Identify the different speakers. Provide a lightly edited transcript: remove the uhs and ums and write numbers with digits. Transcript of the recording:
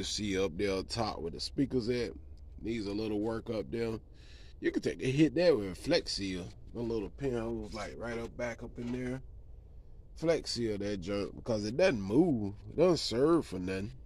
Speaker 1: you see up there on top where the speakers at, needs a little work up there. You can take the hit that with a flex seal. A little pinholes like right up back up in there. Flex seal that junk because it doesn't move. It doesn't serve for nothing.